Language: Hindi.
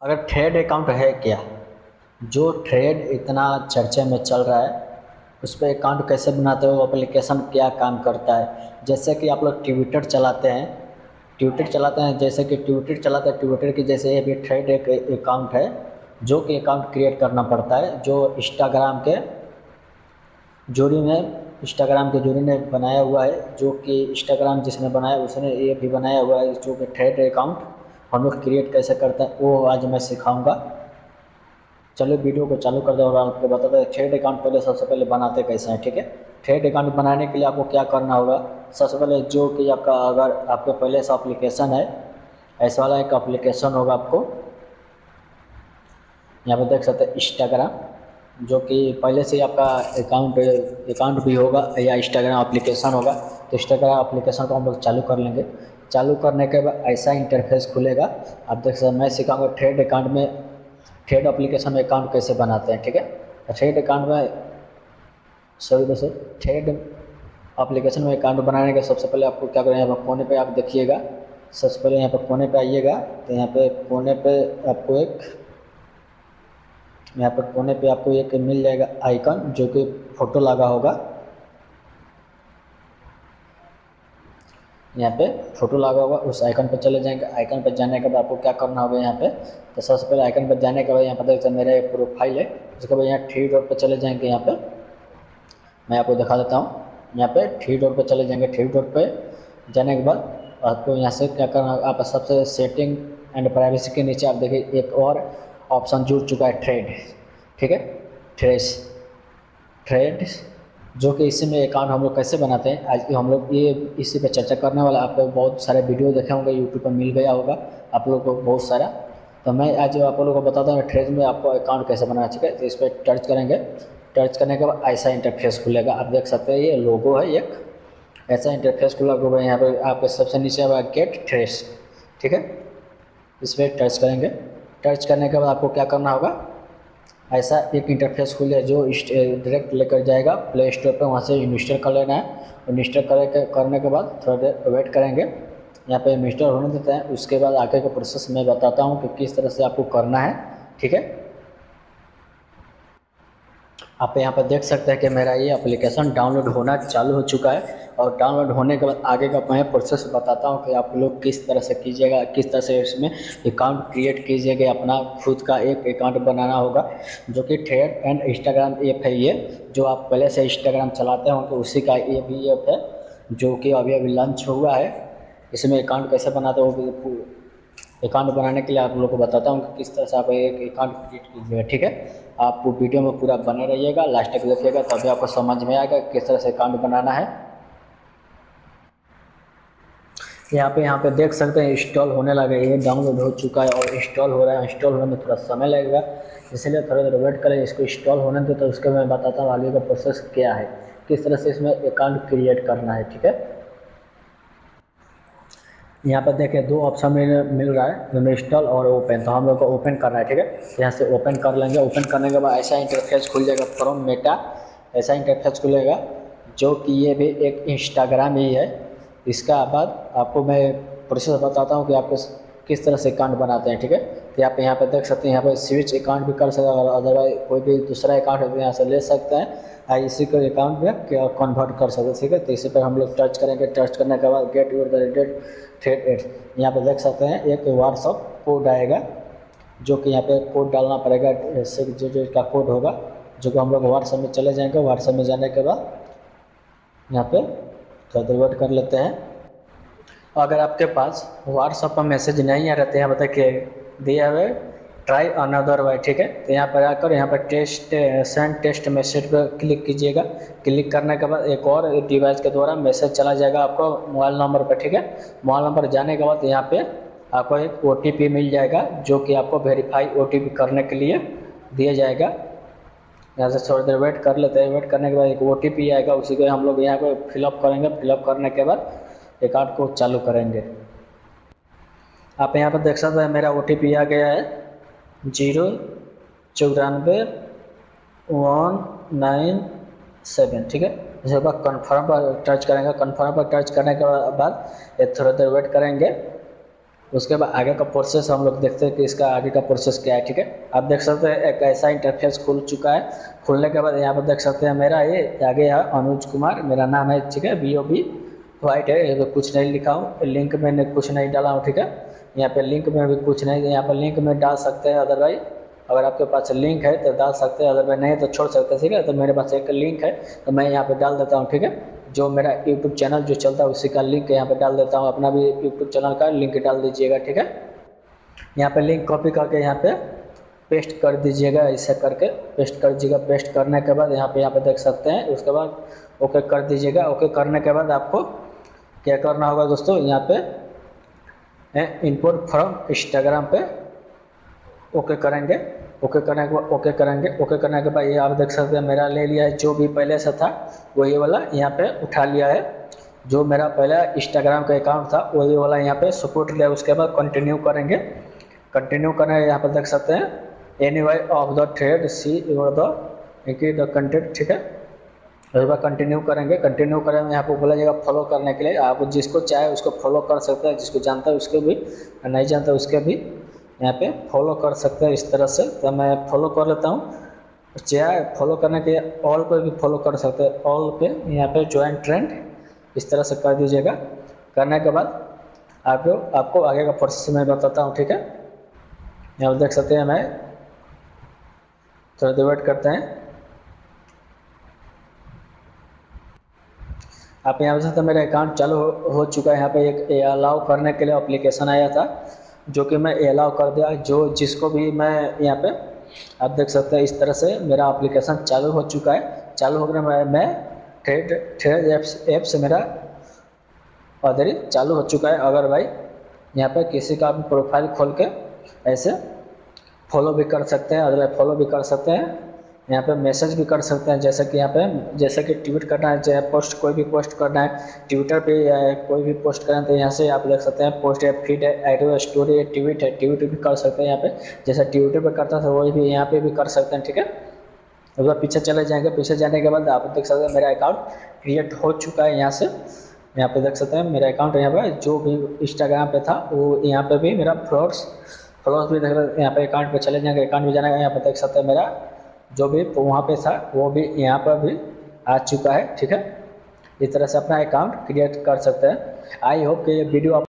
अगर ट्रेड अकाउंट है क्या, जो ट्रेड इतना चर्चे में चल रहा है, उस पर अकाउंट कैसे बनाते हो, एप्लीकेशन क्या काम करता है। जैसे कि आप लोग ट्विटर चलाते हैं, जैसे कि ट्विटर चलाते हैं, ट्विटर की जैसे ये भी ट्रेड एक अकाउंट है, जो कि अकाउंट क्रिएट करना पड़ता है, जो इंस्टाग्राम के जोड़ी ने बनाया हुआ है, जो कि इंस्टाग्राम जिसने बनाया उसने ये भी बनाया हुआ है, जो कि ट्रेड अकाउंट हम लोग क्रिएट कैसे करते हैं वो आज मैं सिखाऊंगा। चलो वीडियो को चालू कर दो और आपको बताते हैं ट्रेड अकाउंट पहले सबसे पहले बनाते कैसे हैं। ठीक है, ट्रेड अकाउंट बनाने के लिए आपको क्या करना होगा। सबसे पहले जो कि आपका, अगर आपके पहले से एप्लीकेशन है, ऐसा वाला एक एप्लीकेशन होगा आपको, यहाँ पे देख सकते हैं इंस्टाग्राम, जो कि पहले से ही आपका अकाउंट भी होगा या इंस्टाग्राम एप्लीकेशन होगा। तो इंस्टाग्राम एप्लीकेशन को हम लोग चालू कर लेंगे। चालू करने के बाद ऐसा इंटरफेस खुलेगा। आप देख सकते हैं, मैं सिखाऊंगा ट्रेड एप्लीकेशन में अकाउंट कैसे बनाते हैं। ठीक है, ट्रेड अकाउंट में सभी दोस्तों, ट्रेड एप्लीकेशन में अकाउंट बनाने के सबसे पहले आपको क्या करना है, यहाँ पर कोने पे आप देखिएगा। सबसे पहले यहाँ पर कोने पे आइएगा, तो यहाँ पे कोने पे आपको एक मिल जाएगा आइकन, जो कि फ़ोटो लगा होगा। यहाँ पे फ़ोटो लगा होगा, उस आइकन पर चले जाएंगे। आइकन पर जाने के बाद आपको क्या करना होगा, यहाँ पे तो सबसे पहले आइकन पर जाने के बाद यहाँ पर देखते हैं मेरा एक प्रोफाइल है। उसके बाद यहाँ थ्री डॉट पर चले जाएंगे। यहाँ पे मैं आपको दिखा देता हूँ, यहाँ पे थ्री डॉट पर चले जाएंगे। थ्री डॉट पर जाने के बाद आपको यहाँ से क्या करना होगा, आप सबसे सेटिंग एंड प्राइवेसी के नीचे आप देखिए एक और ऑप्शन जुड़ चुका है, ट्रेड। ठीक है, ट्रेड जो कि इसी में अकाउंट हम लोग कैसे बनाते हैं, आज हम लोग ये इसी पे चर्चा करने वाला। आप लोग बहुत सारे वीडियो देखे होंगे, यूट्यूब पर मिल गया होगा आप लोग को बहुत सारा। तो मैं आज आप लोगों को बताता हूँ ट्रेड में आपको अकाउंट कैसे बनाना चाहिए। तो इस पर टच करेंगे। टच करने के बाद ऐसा इंटरफेस खुलेगा। आप देख सकते हैं ये लोगो है एक, ऐसा इंटरफेस खुला होगा। यहाँ पर आपके सबसे नीचे आएगा गेट ट्रेस। ठीक है, इस पर टच करेंगे। टच करने के बाद आपको क्या करना होगा, ऐसा एक इंटरफेस खुले जो डायरेक्ट लेकर जाएगा प्ले स्टोर पर, वहाँ से इंस्टॉल कर लेना है। इंस्टॉल करने के बाद थोड़ा देर वेट करेंगे। यहाँ पे इंस्टॉल होने देते हैं। उसके बाद आगे का प्रोसेस मैं बताता हूँ कि किस तरह से आपको करना है। ठीक है, आप यहाँ पर देख सकते हैं कि मेरा ये एप्लीकेशन डाउनलोड होना चालू हो चुका है। और डाउनलोड होने के बाद आगे का मैं प्रोसेस बताता हूँ कि आप लोग किस तरह से कीजिएगा, किस तरह से इसमें अकाउंट क्रिएट कीजिएगा। अपना खुद का एक अकाउंट बनाना होगा, जो कि ट्रेड एंड इंस्टाग्राम ऐप है। ये जो आप पहले से इंस्टाग्राम चलाते हो तो उसी का ये भी ऐप है, जो कि अभी अभी लॉन्च हुआ है। इसमें अकाउंट कैसे बनाते हो, अकाउंट बनाने के लिए आप लोगों को बताता हूँ कि किस तरह से आप एक अकाउंट क्रिएट कीजिएगा। ठीक है, आप वीडियो में पूरा बने रहिएगा, लास्ट तक देखिएगा, तभी आपको समझ में आएगा किस तरह से अकाउंट बनाना है। यहाँ पे देख सकते हैं इंस्टॉल होने लगा, ये डाउनलोड हो चुका है और इंस्टॉल हो रहा है। इंस्टॉल होने में थोड़ा समय लगेगा, इसलिए थोड़ा देर वेट करें, इसको इंस्टॉल होने दो। तो उसके मैं बताता हूँ आगे का प्रोसेस क्या है, किस तरह से इसमें अकाउंट क्रिएट करना है। ठीक है, यहाँ पर देखिए दो ऑप्शन मिल रहा है, इंस्टॉल और ओपन। तो हम लोग को ओपन करना है। ठीक है, यहाँ से ओपन कर लेंगे। ओपन करने के बाद ऐसा इंटरफेस खुल जाएगा फ्रॉम मेटा, ऐसा इंटरफेस खुलेगा, जो कि ये भी एक इंस्टाग्राम ही है। इसका बाद आपको मैं प्रोसेस बताता हूँ कि आपको किस तरह से अकाउंट बनाते हैं। ठीक है, तो आप यहाँ पर देख सकते हैं, यहाँ पर स्विच अकाउंट भी कर सकते हैं, और अदरवाइज कोई भी दूसरा अकाउंट है तो यहाँ से ले सकते हैं, इसी को अकाउंट में कन्वर्ट कर सकते हैं। ठीक है, तो इसी पर हम लोग टच करेंगे। टच करने के बाद get your validate trade ads, यहाँ पे देख सकते हैं एक व्हाट्सअप कोड आएगा, जो कि यहाँ पे कोड डालना पड़ेगा, 6 डिजिट का कोड होगा, जो कि हम लोग व्हाट्सअप में चले जाएंगे। व्हाट्सअप में जाने के बाद यहाँ पे थोड़ा देर वेट कर लेते हैं। अगर आपके पास व्हाट्सअप पर मैसेज नहीं आ रहे, यहाँ पर देखिए दिया हुआ है ट्राई अनदर वे। ठीक है, तो यहाँ पर आकर यहाँ पर सेंड टेस्ट मैसेज पर क्लिक कीजिएगा। क्लिक करने के बाद एक और डिवाइस के द्वारा मैसेज चला जाएगा आपको मोबाइल नंबर पर। ठीक है, मोबाइल नंबर जाने के बाद यहाँ पे आपको एक OTP मिल जाएगा, जो कि आपको वेरीफाई OTP करने के लिए दिया जाएगा। यहाँ से थोड़ी देर वेट कर लेते हैं। वेट करने के बाद एक OTP आएगा, उसी को हम लोग यहाँ पर फिलअप करेंगे। फिलअप करने के बाद अकाउंट को चालू करेंगे। आप यहाँ पर देख सकते हैं मेरा OTP आ गया है 0941997। ठीक है, इसके बाद कन्फर्म पर टच करेंगे। कन्फर्म पर टच करने के बाद ये थोड़ी देर वेट करेंगे। उसके बाद आगे का प्रोसेस हम लोग देखते हैं कि इसका आगे का प्रोसेस क्या है। ठीक है, आप देख सकते हैं एक ऐसा इंटरफेस खुल चुका है। खुलने के बाद यहाँ पर देख सकते हैं मेरा ये आगे है अनुज कुमार मेरा नाम है। ठीक है, BOB वाइट है, ये तो कुछ नहीं लिखा हूँ, लिंक मैंने कुछ नहीं डाला हूँ। ठीक है, यहाँ पे लिंक में भी कुछ नहीं, यहाँ पर लिंक में डाल सकते हैं अदरवाइज अगर आपके पास लिंक है तो डाल सकते हैं, अदरवाइज नहीं तो छोड़ सकते हैं। ठीक है, तो मेरे पास एक लिंक है तो मैं यहाँ पे डाल देता हूँ। ठीक है, जो मेरा यूट्यूब चैनल जो चलता है उसी का लिंक यहाँ पे डाल देता हूँ, अपना भी यूट्यूब चैनल का लिंक डाल दीजिएगा। ठीक है, यहाँ पे लिंक कॉपी करके यहाँ पे पेस्ट कर दीजिएगा, ऐसे करके पेस्ट कर दीजिएगा। पेस्ट करने के बाद यहाँ पे देख सकते हैं, उसके बाद ओके कर दीजिएगा। ओके करने के बाद आपको क्या करना होगा दोस्तों, यहाँ पे इंपोर्ट फ्रॉम इंस्टाग्राम पे ओके करेंगे। ओके करने के बाद ओके करने के बाद ये आप देख सकते हैं मेरा ले लिया है, जो भी पहले से था वही वाला यहाँ पे उठा लिया है। जो मेरा पहला इंस्टाग्राम का अकाउंट था वही वाला यहाँ पे सपोर्ट लिया। उसके बाद कंटिन्यू करेंगे। कंटिन्यू करने यहाँ पर देख सकते हैं any way of the thread see your the content. ठीक है, उसके बाद कंटिन्यू करेंगे। कंटिन्यू करेंगे, यहाँ पर बोला जाएगा फॉलो करने के लिए। आप जिसको चाहे उसको फॉलो कर सकते हैं, जिसको जानता है उसको भी, नहीं जानता उसके भी यहाँ पे फॉलो कर सकते हैं इस तरह से। तो मैं फॉलो कर लेता हूँ। चाहे फॉलो करने के ऑल पे भी फॉलो कर सकते हैं, ऑल पे यहाँ पे ज्वाइन ट्रेंड इस तरह से कर दीजिएगा। करने के बाद आपको आगे का प्रोसेस मैं बताता हूँ। ठीक है, यहाँ देख सकते हैं, मैं थोड़ा देर वेट करते हैं। आप यहाँ पे मेरा अकाउंट चालू हो चुका है। यहाँ पे एक अलाउ करने के लिए एप्लीकेशन आया था जो कि मैं अलाउ कर दिया। जो जिसको भी मैं यहाँ पे आप देख सकते हैं इस तरह से मेरा एप्लीकेशन चालू हो चुका है। चालू हो गया, मैं थ्रेड ऐप से मेरा ऑलरेडी चालू हो चुका है। अगर भाई यहाँ पे किसी का भी प्रोफाइल खोल के ऐसे फॉलो भी कर सकते हैं, अदरवाइज फॉलो भी कर सकते हैं। यहाँ पे मैसेज भी कर सकते हैं, जैसे कि यहाँ पे जैसे कि ट्वीट करना है, चाहे पोस्ट कोई भी पोस्ट करना है ट्विटर पे या कोई भी पोस्ट करना है तो यहाँ से आप देख सकते हैं पोस्ट है, फीड है, एडियो, स्टोरी है, ट्वीट है, ट्वीट भी कर सकते हैं। यहाँ पे जैसे ट्विटर पे करता था वही भी यहाँ पे भी कर सकते हैं। ठीक है, एक बार पीछे चले जाएंगे। पीछे जाने के बाद आप देख सकते हैं मेरा अकाउंट क्रिएट हो चुका है। यहाँ पे देख सकते हैं मेरा अकाउंट, यहाँ पे जो भी इंस्टाग्राम पे था वो यहाँ पे भी मेरा फॉलोअर्स भी देख रहे हैं। यहाँ पे अकाउंट पे चले जाएंगे, अकाउंट भी जाना है। यहाँ पे देख सकते हैं मेरा जो भी वहाँ पे था वो भी यहाँ पर भी आ चुका है। ठीक है, इस तरह से अपना अकाउंट क्रिएट कर सकते हैं। आई होप कि ये वीडियो